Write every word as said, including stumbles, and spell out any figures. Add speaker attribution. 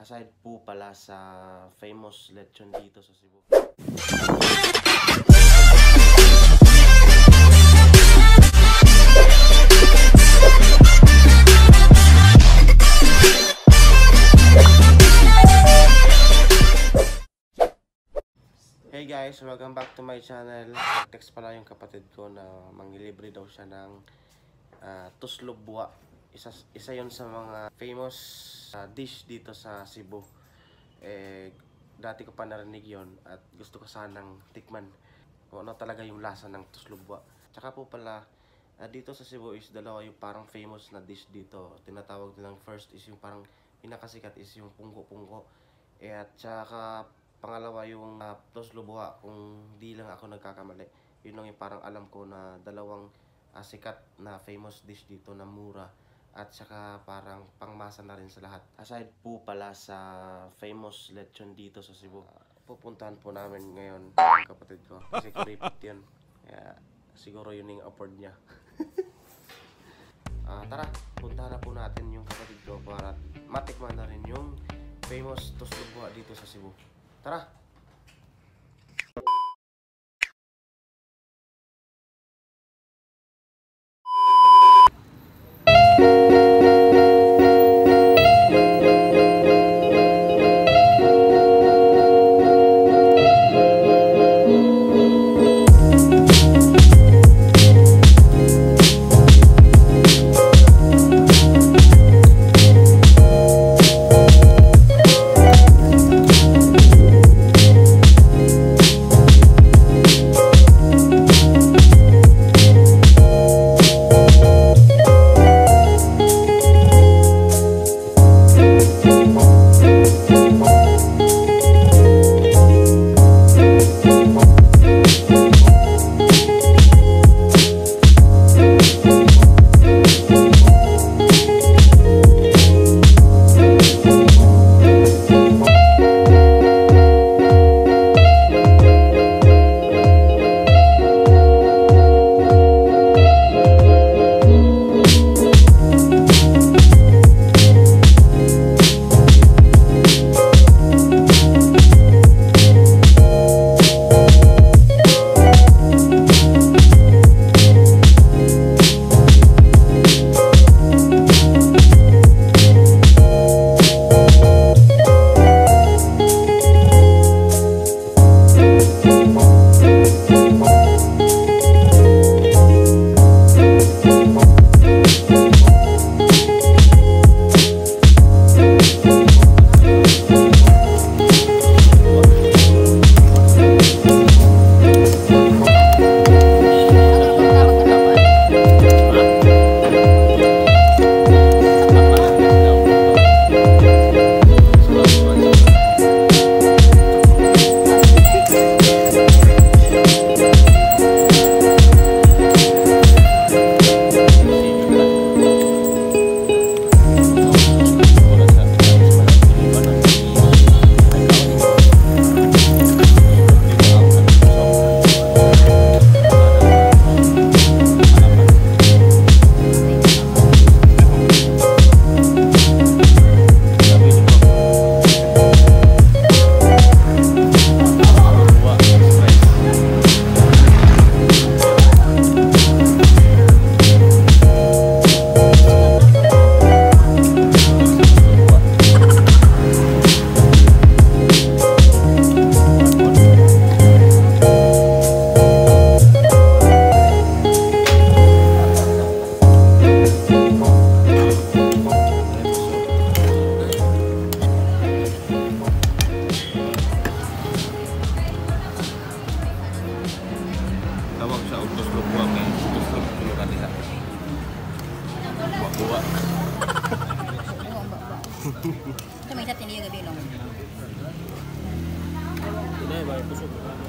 Speaker 1: Aside po pala sa famous lechon dito sa Cebu. Hey guys, welcome back to my channel. Text pala yung kapatid ko na manglilibre daw siya ng uh, tuslog buwa. Isa, isa yun sa mga famous uh, dish dito sa Cebu. Eh, dati ko pa narinig yun at gusto ko sanang tikman kung ano talaga yung lasa ng tuslog buwa. Tsaka po pala, uh, dito sa Cebu is dalawa yung parang famous na dish dito. Tinatawag nilang first is yung parang pinakasikat is yung pungko-pungko. Eh, at tsaka pangalawa yung uh, tuslog buwa, kung di lang ako nagkakamali. Yun lang yung parang alam ko na dalawang uh, sikat na famous dish dito na mura. At saka parang pangmasa na rin sa lahat. Aside po pala sa famous lechon dito sa Cebu, uh, pupuntahan po namin ngayon ang kapatid ko. Kasi kuripit yun. Kaya siguro yun yung afford niya. uh, tara, puntahan na po natin yung kapatid ko para matikman na rin yung famous tuslog buwa dito sa Cebu. Tara! Tawag sa tuslog buwa kay tuslog kulo kanila. Buwa.
Speaker 2: Ito may isa tiniyo gabi long.
Speaker 1: Ini ba pusok.